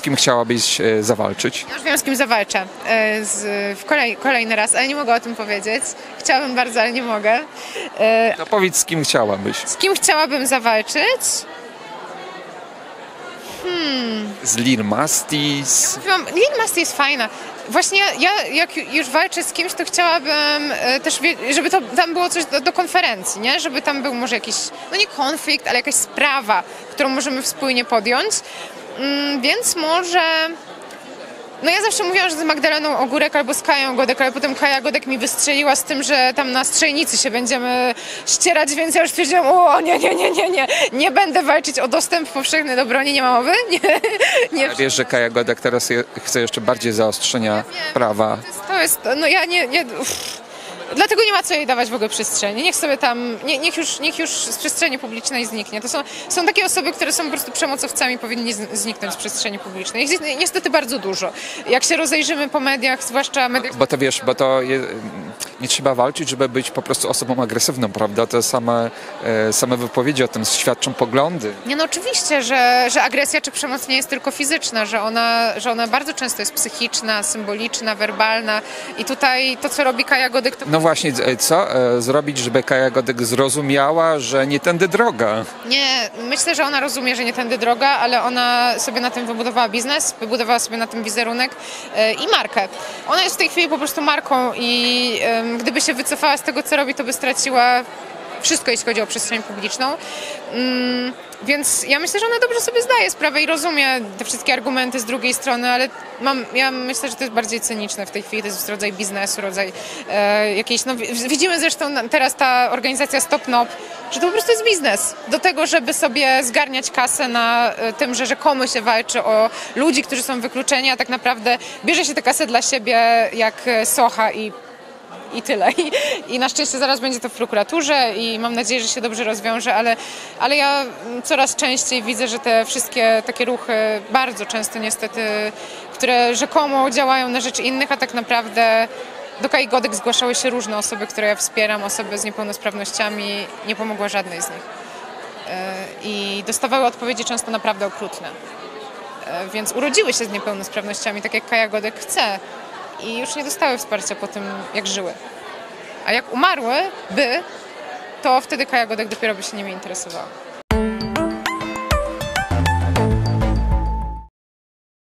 kim chciałabyś zawalczyć? Ja już wiem, z kim zawalczę kolejny raz, ale nie mogę o tym powiedzieć. Chciałabym bardzo, ale nie mogę. No powiedz, z kim chciałabyś? Z kim chciałabym zawalczyć? Z Lil Mastis? Lil Masti jest fajna. Właśnie ja jak już walczę z kimś, to chciałabym też, żeby to tam było coś do konferencji, nie? Żeby tam był może jakiś, no nie konflikt, ale jakaś sprawa, którą możemy wspólnie podjąć. Więc może... No ja zawsze mówiłam, że z Magdaleną Ogórek albo z Kają Godek, ale potem Kaja Godek mi wystrzeliła z tym, że tam na strzelnicy się będziemy ścierać, więc ja już stwierdziłam, o nie będę walczyć o dostęp powszechny do broni, nie ma mowy? Nie. A wiesz, że Kaja Godek teraz chce jeszcze bardziej zaostrzenia prawa. No ja Dlatego nie ma co jej dawać w ogóle przestrzeni. Niech sobie tam, niech już z przestrzeni publicznej zniknie. To są takie osoby, które są po prostu przemocowcami, powinni zniknąć z przestrzeni publicznej. Ich jest niestety bardzo dużo. Jak się rozejrzymy po mediach, zwłaszcza mediach... Bo to wiesz, nie trzeba walczyć, żeby być po prostu osobą agresywną, prawda? To same wypowiedzi o tym świadczą poglądy. Nie, no oczywiście, że agresja czy przemoc nie jest tylko fizyczna, że ona bardzo często jest psychiczna, symboliczna, werbalna i tutaj to, co robi Kaja Godek, to... No właśnie, co zrobić, żeby Kaja Godek zrozumiała, że nie tędy droga? Nie, myślę, że ona rozumie, że nie tędy droga, ale ona sobie na tym wybudowała biznes, wybudowała sobie na tym wizerunek i markę. Ona jest w tej chwili po prostu marką i gdyby się wycofała z tego, co robi, to by straciła wszystko, jeśli chodzi o przestrzeń publiczną. Więc ja myślę, że ona dobrze sobie zdaje sprawę i rozumie te wszystkie argumenty z drugiej strony, ale ja myślę, że to jest bardziej cyniczne w tej chwili, to jest rodzaj biznesu, rodzaj jakiejś, no widzimy zresztą teraz ta organizacja Stop NOP, że to po prostu jest biznes. Do tego, żeby sobie zgarniać kasę na tym, że rzekomo się walczy o ludzi, którzy są wykluczeni, a tak naprawdę bierze się tę kasę dla siebie jak socha i tyle. I na szczęście zaraz będzie to w prokuraturze i mam nadzieję, że się dobrze rozwiąże, ale ja coraz częściej widzę, że te wszystkie takie ruchy, bardzo często niestety, które rzekomo działają na rzecz innych, a tak naprawdę do Kai Godek zgłaszały się różne osoby, które ja wspieram, osoby z niepełnosprawnościami, nie pomogła żadnej z nich. I dostawały odpowiedzi często naprawdę okrutne. Więc urodziły się z niepełnosprawnościami, tak jak Kaja Godek chce. I już nie dostały wsparcia po tym, jak żyły. A jak umarłyby, to wtedy Kaja Godek dopiero by się nimi interesowała.